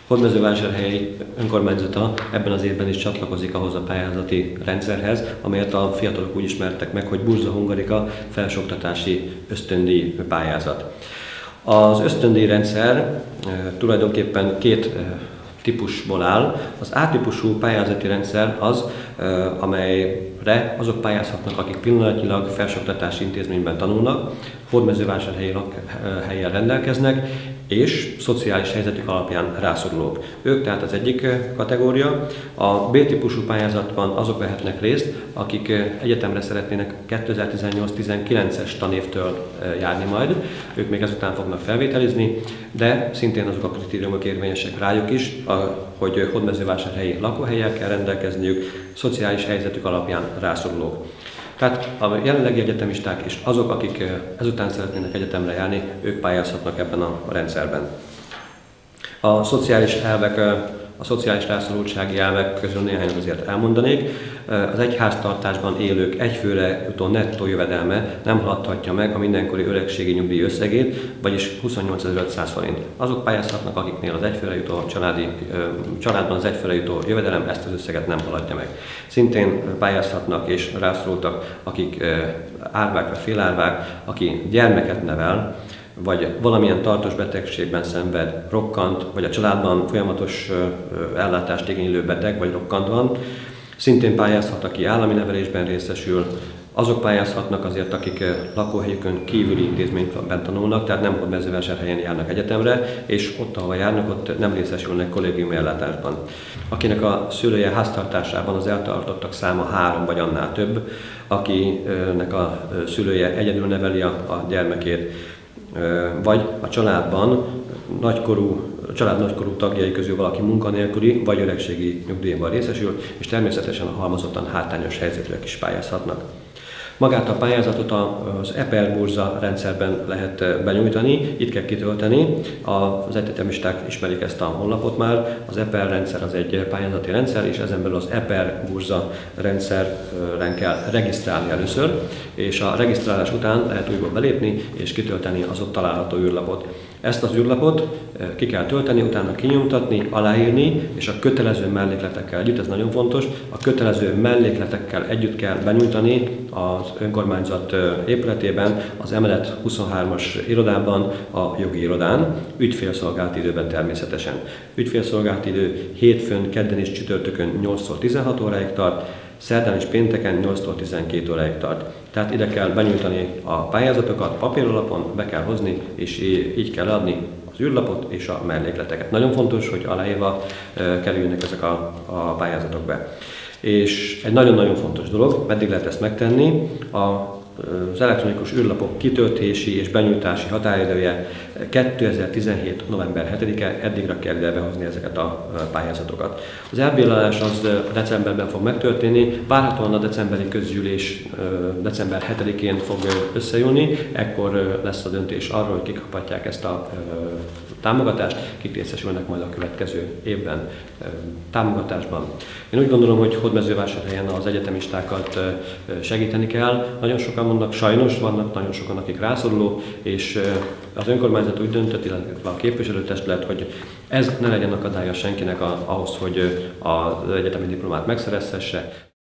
Hódmezővásárhely önkormányzata ebben az évben is csatlakozik ahhoz a pályázati rendszerhez, amelyet a fiatalok úgy ismertek meg, hogy Burza Hungarika felsőoktatási ösztöndíj pályázat. Az ösztöndíj rendszer tulajdonképpen két típusból áll. Az A-típusú pályázati rendszer az, amelyre azok pályázhatnak, akik pillanatnyilag felsőoktatási intézményben tanulnak, hódmezővásárhelyi lakhelyen rendelkeznek, és szociális helyzetük alapján rászorulók. Ők tehát az egyik kategória. A B-típusú pályázatban azok vehetnek részt, akik egyetemre szeretnének 2018-19-es tanévtől járni majd. Ők még ezután fognak felvételizni, de szintén azok a kritériumok érvényesek rájuk is, hogy hódmezővásárhelyi lakóhellyel kell rendelkezniük, szociális helyzetük alapján rászorulók. Tehát a jelenlegi egyetemisták és azok, akik ezután szeretnének egyetemre járni, ők pályázhatnak ebben a rendszerben. A szociális elvek, a szociális rászorultsági elvek közül néhányat azért elmondanék. Az egyháztartásban élők egyfőre jutó nettó jövedelme nem haladhatja meg a mindenkori öregségi nyugdíj összegét, vagyis 28.500 forint. Azok pályázhatnak, akiknél az egyfőre jutó családban az egyfőre jutó jövedelem ezt az összeget nem haladja meg. Szintén pályázhatnak és rászorultak, akik árvák vagy félárvák, aki gyermeket nevel, vagy valamilyen tartós betegségben szenved, rokkant, vagy a családban folyamatos ellátást igénylő beteg vagy rokkant van. Szintén pályázhat, aki állami nevelésben részesül, azok pályázhatnak azért, akik lakóhelyükön kívüli intézményben tanulnak, tehát nem Hódmezővásárhelyen járnak egyetemre, és ott, ahol járnak, ott nem részesülnek kollégiumi ellátásban. Akinek a szülője háztartásában az eltartottak száma 3 vagy annál több, akinek a szülője egyedül neveli a gyermekét, vagy a családban a család nagykorú tagjai közül valaki munkanélküli vagy öregségi nyugdíjban részesül, és természetesen a halmozottan hátrányos helyzetűek is pályázhatnak. Magát a pályázatot az EPER burza rendszerben lehet benyújtani, itt kell kitölteni. Az egyetemisták ismerik ezt a honlapot már. Az EPER rendszer az egy pályázati rendszer, és ezen belül az EPER burza rendszeren kell regisztrálni először, és a regisztrálás után lehet újból belépni és kitölteni az ott található űrlapot. Ezt az űrlapot ki kell tölteni, utána kinyomtatni, aláírni, és a kötelező mellékletekkel együtt, ez nagyon fontos, a kötelező mellékletekkel együtt kell benyújtani az önkormányzat épületében, az emelet 23-as irodában, a jogi irodán, ügyfélszolgálati időben természetesen. Ügyfélszolgálati idő hétfőn, kedden és csütörtökön 8-tól 16 óráig tart, szerdán és pénteken 8-tól 12 óráig tart. Tehát ide kell benyújtani a pályázatokat, papíralapon be kell hozni, és így kell adni az űrlapot és a mellékleteket. Nagyon fontos, hogy aláírva kerüljenek ezek a pályázatok be. És egy nagyon-nagyon fontos dolog, meddig lehet ezt megtenni, az elektronikus űrlapok kitöltési és benyújtási határidője 2017. november 7-e, eddigra kell ide behozni ezeket a pályázatokat. Az elbírálás az decemberben fog megtörténni, várhatóan a decemberi közgyűlés december 7-én fog összejönni, ekkor lesz a döntés arról, hogy kik kaphatják ezt a támogatást, kik részesülnek majd a következő évben támogatásban. Én úgy gondolom, hogy Hódmezővásárhelyen az egyetemistákat segíteni kell. Nagyon sokan mondnak, sajnos vannak nagyon sokan, akik rászorulók, és az önkormányzat úgy döntött, illetve a képviselőtestület, hogy ez ne legyen akadálya senkinek ahhoz, hogy az egyetemi diplomát megszerezhesse.